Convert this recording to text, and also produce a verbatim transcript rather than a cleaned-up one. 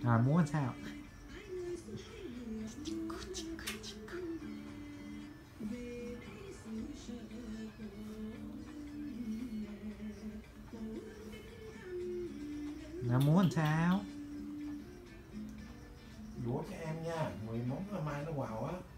Rồi muốn làm sao? Nó muốn làm sao? Đũa cho em nha, mười món mai nó vào á.